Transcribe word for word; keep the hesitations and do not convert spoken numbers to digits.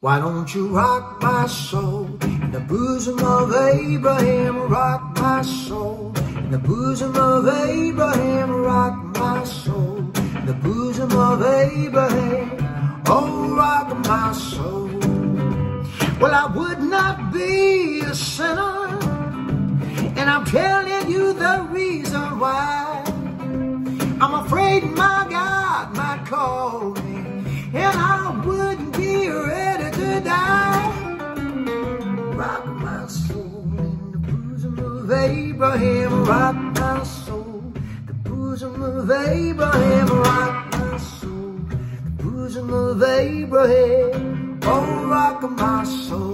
Why don't you rock my soul in the bosom of Abraham? Rock my soul in the bosom of Abraham. Rock my soul in the bosom of Abraham. Oh, rock my soul. Well, I would not be a sinner, and I'm telling you the reason why. I'm afraid my God might call me, and I wouldn't be ready to die. Rock my soul in the bosom of Abraham. Rock my soul, the bosom of Abraham. Rock my soul, the bosom of Abraham. Oh, rock my soul.